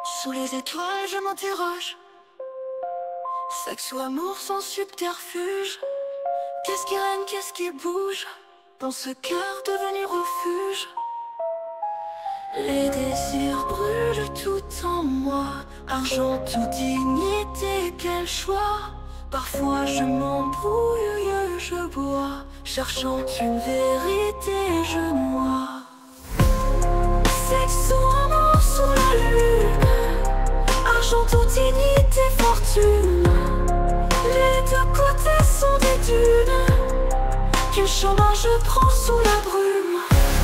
Sous les étoiles, je m'interroge. Sexe ou amour sans subterfuge. Qu'est-ce qui règne, qu'est-ce qui bouge dans ce cœur devenu refuge? Les désirs brûlent tout en moi. Argent ou dignité, quel choix? Parfois je m'embrouille, je bois. Cherchant une vérité, je noie. Sexe ou amour sous la lune. Argent ou dignité, fortune. Les deux côtés sont des dunes. Quel chemin je prends sous la brume?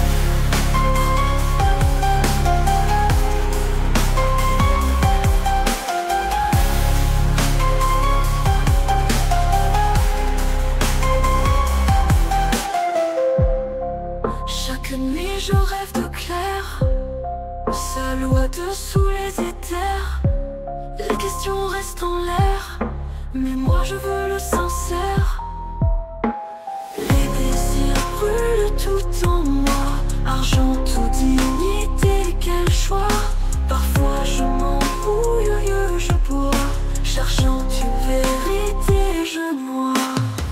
Chaque nuit je rêve de clair, seul ou au-dessous les éthers. Les questions restent en l'air, mais moi je veux le sincère. Les désirs brûlent tout en moi. Argent ou dignité, quel choix? Parfois je m'embrouille, je bois. Cherchant une vérité, je noie.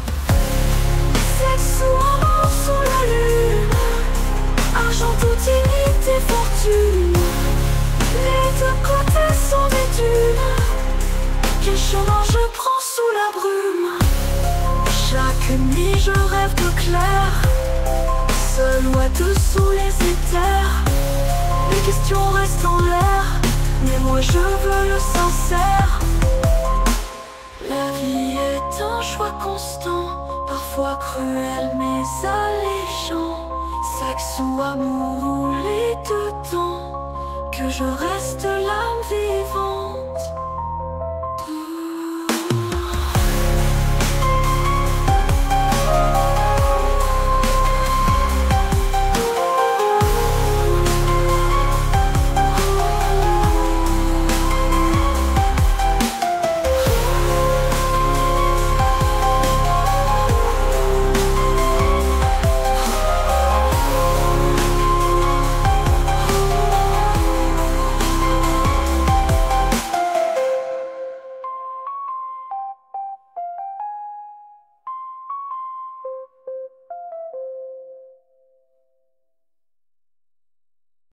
Sexe ou amour sous la lune. Argent ou dignité, fortune. Les deux côtés sont des dunes. Quel chemin je prends sous la brume? Chaque nuit je rêve de clair, seul ou au-dessous les éthers. Les questions restent en l'air, mais moi je veux le sincère. La vie est un choix constant, parfois cruel mais alléchant. Sexe ou amour ou les deux temps, que je reste l'âme vivante.